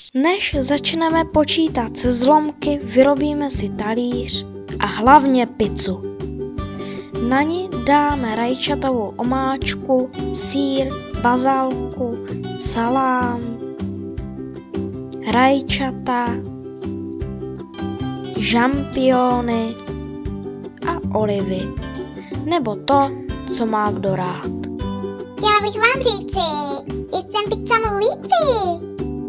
Než začneme počítat se zlomky, vyrobíme si talíř a hlavně pizzu. Na ní dáme rajčatovou omáčku, sýr, bazalku, salám, rajčata, žampiony a olivy, nebo to, co má kdo rád. Chtěla bych vám říci, že jsem pizza mluvící.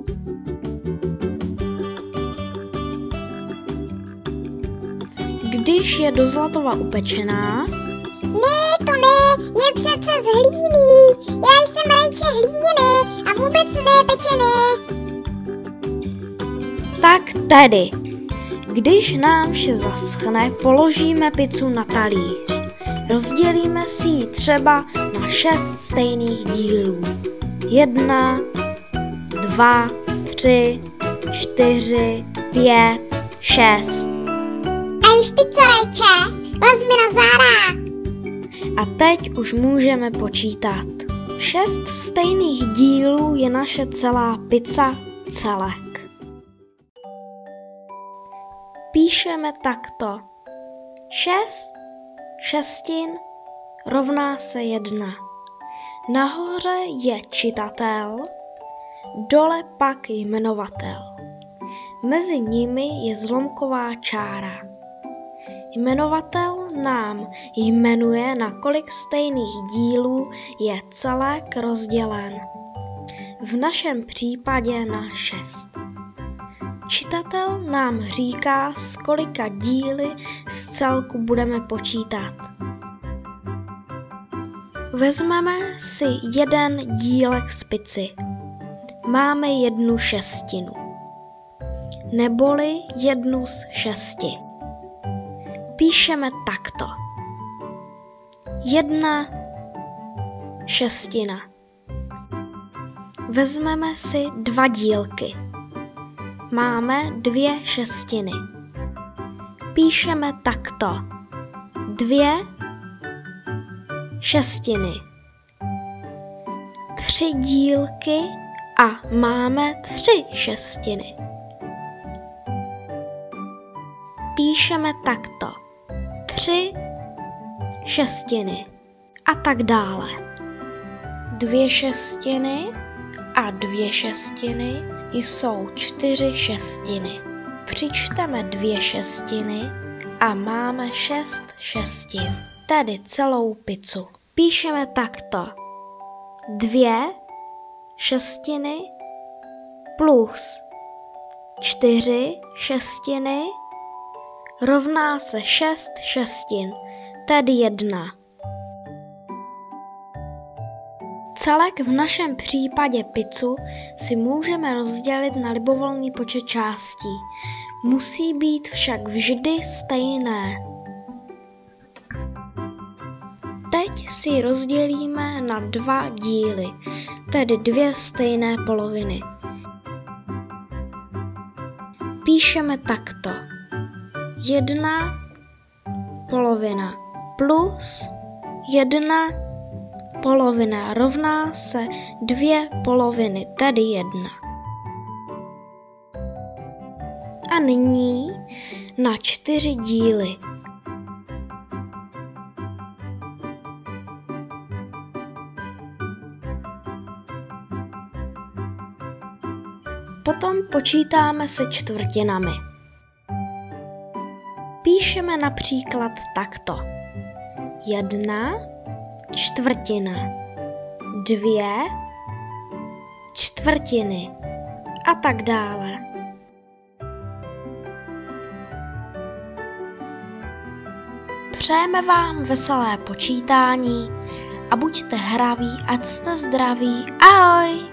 Když je do zlatova upečená, Ne, je přece z hlíny. Já jsem rajče hlíněné a vůbec ne pečené. tak tedy, když nám vše zaschne, položíme pizzu na talíř. Rozdělíme si ji třeba na 6 stejných dílů. 1, 2, 3, 4, 5, 6. A víš ty co, rajče? Vezmi na zárák. A teď už můžeme počítat. 6 stejných dílů je naše celá pizza celek. Píšeme takto. 6 šestin rovná se 1. Nahoře je čitatel, dole pak jmenovatel. Mezi nimi je zlomková čára. Jmenovatel nám jmenuje, na kolik stejných dílů je celek rozdělen. V našem případě na 6. Čitatel nám říká, z kolika díly z celku budeme počítat. Vezmeme si jeden dílek z pizzy. Máme 1/6, neboli 1 z 6. Píšeme takto. 1/6. Vezmeme si 2 dílky. Máme 2/6. Píšeme takto. 2/6. 3 dílky a máme 3/6. Píšeme takto. 3/6 a tak dále. 2/6 a 2/6 jsou 4/6. Přičteme 2/6 a máme 6/6, tedy celou pizzu. Píšeme takto. 2/6 plus 4/6 rovná se 6/6, tedy 1. Celek v našem případě pizzu si můžeme rozdělit na libovolný počet částí. Musí být však vždy stejné. Teď si ji rozdělíme na 2 díly, tedy 2 stejné poloviny. Píšeme takto. 1 polovina plus 1 polovina rovná se 2 poloviny, tedy 1. A nyní na 4 díly. Potom počítáme se čtvrtinami. Píšeme například takto. 1/4, 2/4 a tak dále. Přejeme vám veselé počítání a buďte hraví, ať jste zdraví. Ahoj!